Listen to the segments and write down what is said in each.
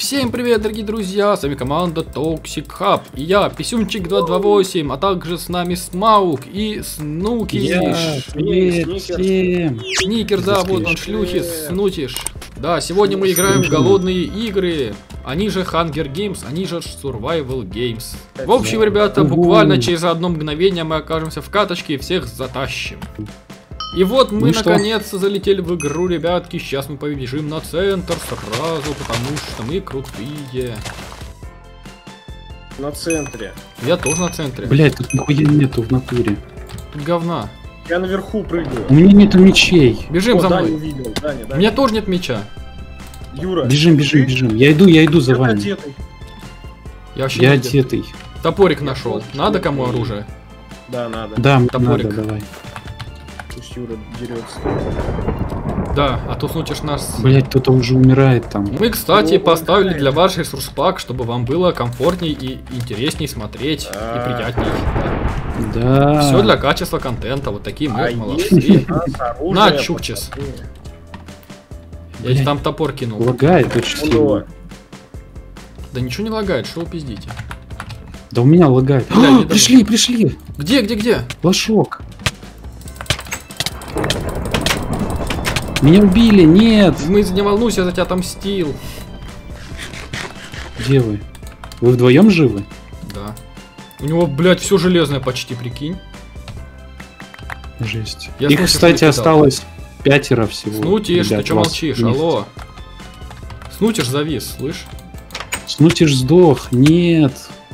Всем привет, дорогие друзья, с вами команда Toxic Hub. И я, Писюнчик 228, а также с нами Смаук и Снукиш. Привет всем. Сникер, да, вот он, шлюхи, Снутиш. Да, сегодня мы играем в голодные игры. Они же Hunger Games, они же Survival Games. В общем, ребята, буквально через одно мгновение мы окажемся в каточке и всех затащим. И вот мы наконец-то залетели в игру, ребятки. Сейчас мы побежим на центр сразу, потому что мы крутые. На центре. Я тоже на центре. Блять, тут нихуя нету в натуре. Тут говна. Я наверху прыгаю. У меня нету мечей. Бежим за мной. Увидел. Даня. У меня тоже нет меча. Юра. Бежим. Я иду за вами. Одетый. Я одетый. Топорик нашел. Надо кому оружие? Да, надо. Да, топорик. надо, давай. Пусть Юра дерется. Да, а то Снутиш нас... Блять, кто-то уже умирает там. Мы, кстати, поставили для вас ресурс-пак, чтобы вам было комфортней и интересней смотреть, и приятней. Да. Все для качества контента, вот такие мы молодцы. На, чукчес. Я тебе там топор кинул. Лагает очень сильно. Да ничего не лагает, что вы пиздите? Да у меня лагает. Пришли. Где? Лошок. Меня убили, нет. Не волнуйся, я за тебя отомстил. Где вы? Вы вдвоем живы? Да. У него, блядь, все железное почти, прикинь. Жесть. Я их, кстати, осталось 5 всего. Снутиш, ты что молчишь? Алло. Снутиш завис, слышь? Снутиш сдох, нет.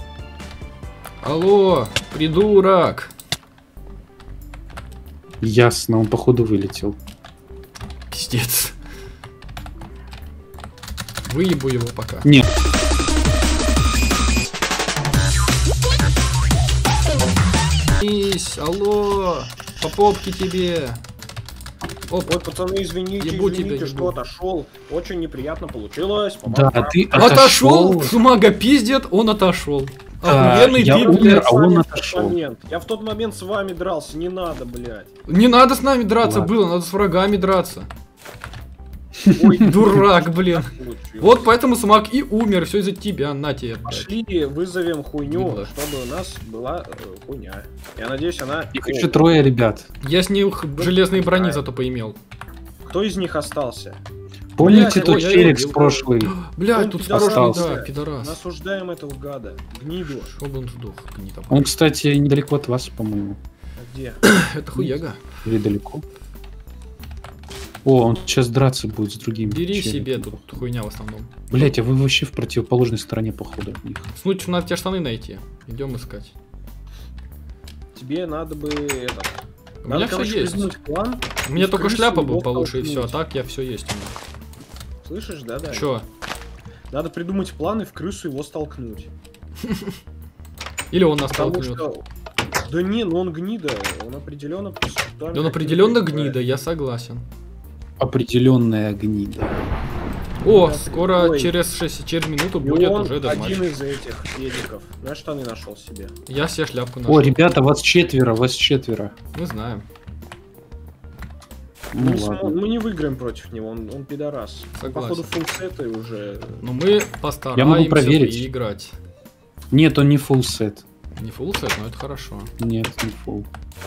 Алло, придурок. Ясно, он походу вылетел. Пиздец. Выебу его пока. Нет. Алло, по попке тебе. Оп. Ой, пацаны, извините, что отошел. Очень неприятно получилось. Да, ты отошел. Сумага пиздит, он отошел. Охуенный ты, блядь, а он отошел. Я в тот момент с вами дрался, не надо, блядь. Не надо с нами драться было, надо с врагами драться. Ой, дурак, блин. Вот поэтому Смак и умер, все из-за тебя, на тебе. Пошли, вызовем хуйню, чтобы у нас была хуйня. Я надеюсь, она... Их еще 3 ребят. Я с них железные брони зато поимел. Кто из них остался? Помните тот челик с прошлой? Блядь, тут прошлый, да, пидорас. Осуждаем этого гада, гниду. Чтобы он сдох, гнида. Он, кстати, недалеко от вас, по-моему. А где? Это хуяга. Или далеко? О, он сейчас драться будет с другими. Бери себе, тут хуйня в основном. Блять, а вы вообще в противоположной стороне, походу, от них. Снуть, надо тебе штаны найти. Идем искать. Тебе надо бы этот... У меня все есть. План, у меня только шляпа была получше и все, а так я все есть у меня. Слышишь, да? Чё? Надо придумать план и в крысу его столкнуть. Или он нас столкнет. Да не, ну он гнида, он определенно... Да он определенно гнида, я согласен. Определенная гнида. О, скоро через минуту будет уже дедматч. Один из этих педиков. Я штаны нашел себе. Я себе шляпку нашел. О, ребята, вас 4. Мы знаем. Мы не выиграем против него, он пидорас. Согласен. Походу фуллсеты уже... Но мы постараемся я могу проверить. Играть. Нет, он не фуллсет. Не фуллсет, но это хорошо. Нет, не фулл.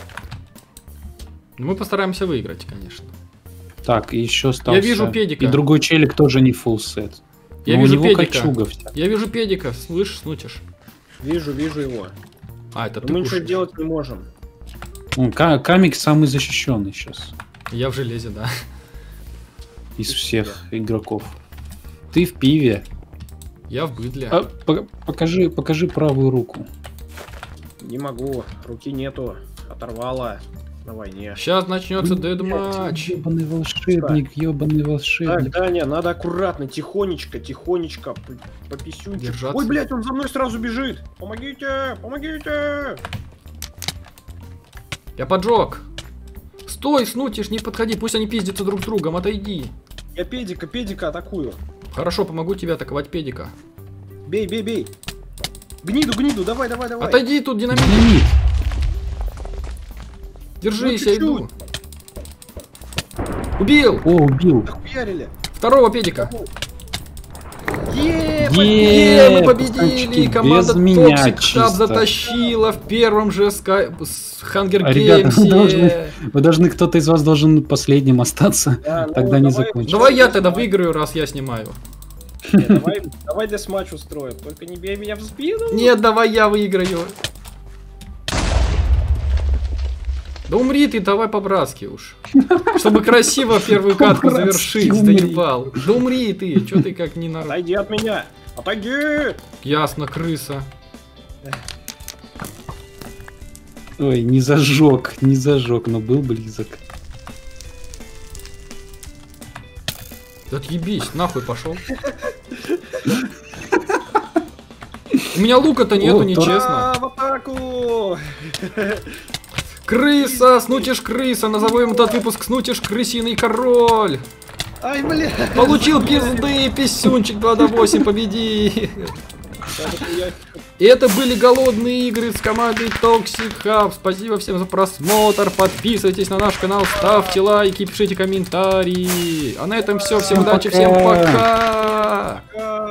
Мы постараемся выиграть, конечно. Так, и еще остался... Я вижу педика. И другой челик тоже не фуллсет. Я вижу педика. Вся. Я вижу педика, слышишь, Снутиш? Вижу его. А, это ты мы ничего делать не можем. Камик самый защищенный сейчас. Я в железе, да. Из всех игроков. Ты в пиве. Я в быдле. Покажи правую руку. Не могу, руки нету. Оторвала на войне. Сейчас начнется дедматч. Ёбаный волшебник. Так, Даня, надо аккуратно, тихонечко, по писюнчику. Ой, блядь, он за мной сразу бежит. Помогите. Я поджег. Стой, Снутиш, не подходи, пусть они пиздятся друг с другом, отойди. Я педика атакую. Хорошо, помогу тебе атаковать педика. Бей. Гниду, давай. Отойди, тут динамит. Держись, я иду. Убил! О, убил. Охуярили. Второго педика. Мы победили! Команда без меня Toxic Hub чисто. затащила в первом же Hunger Ребята, Games. вы должны, кто-то из вас должен последним остаться, Да, ну, тогда не давай. закончится. Давай я тогда выиграю, раз я снимаю. Давай десматч устроим, только не бей меня в спину. Нет, давай я выиграю. Да умри ты, давай по-братски уж. Чтобы красиво первую катку По-братски завершить, умри. заебал. Да умри ты, чё ты как не народ. Отойди от меня. Отойди. Ясно, крыса. Ой, не зажег, но был близок. Да отъебись, нахуй пошел. У меня лука-то нету, О, нечестно. В атаку. Крыса, Снутиш крыса, назовем этот выпуск Снутиш крысиный король. Ай, бля. Получил пизды, писюнчик 2 до 8, победи. И это были голодные игры с командой Toxic Hub. Спасибо всем за просмотр. Подписывайтесь на наш канал, ставьте лайки, пишите комментарии. А на этом все. Всем удачи, всем пока.